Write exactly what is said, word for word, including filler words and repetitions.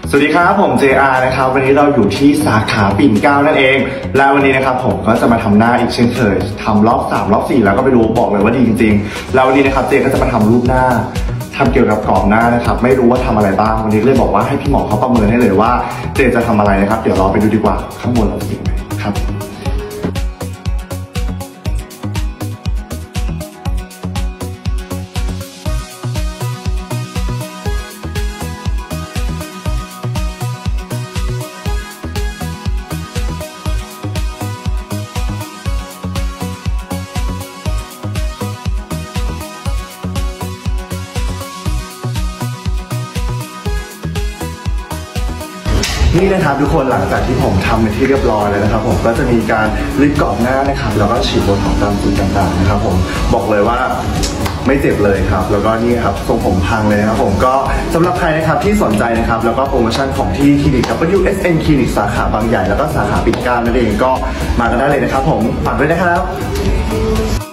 สวัสดีครับผม เจ อาร์ นะครับวันนี้เราอยู่ที่สาขาปิ่นเกล้านั่นเองและวันนี้นะครับผมก็จะมาทำหน้าอีกเช่นเคยทำรอบสามรอบสี่แล้วก็ไม่รู้บอกเลยว่าดีจริงๆแล้ววันนี้นะครับเจก็จะมาทำรูปหน้าทำเกี่ยวกับกรอบหน้านะครับไม่รู้ว่าทำอะไรบ้างวันนี้เลยบอกว่าให้พี่หมอเขาประเมินให้เลยว่าเจจะทำอะไรนะครับเดี๋ยวเราไปดูดีกว่าข้างบนเราจะเป็นยังไงครับนี่นะครับทุกคนหลังจากที่ผมทำเป็นที่เรียบร้อยแล้วนะครับผมก็จะมีการลิฟต์กรอบหน้านะครับแล้วก็ฉีดโบท็อกซ์ตามจุดต่างๆนะครับผมบอกเลยว่าไม่เจ็บเลยครับแล้วก็นี่ครับทรงผมพังเลยนะครับผมก็สำหรับใครนะครับที่สนใจนะครับแล้วก็โปรโมชั่นของที่คลินิก ดับเบิลยู เอส เอ็น คลินิกสาขาบางใหญ่แล้วก็สาขาปิ่นเกล้านั่นเองก็มากันได้เลยนะครับผมฝากด้วยนะครับ